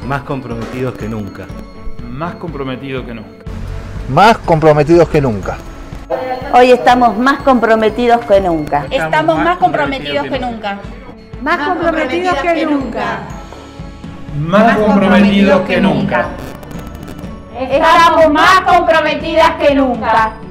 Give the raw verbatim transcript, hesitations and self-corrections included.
Más comprometidos que nunca. Más comprometidos que nunca. Más comprometidos que nunca. Hoy estamos más comprometidos que nunca. Estamos más comprometidos que nunca. Más comprometidos que nunca. Más comprometidos que nunca. Estamos más comprometidas que nunca.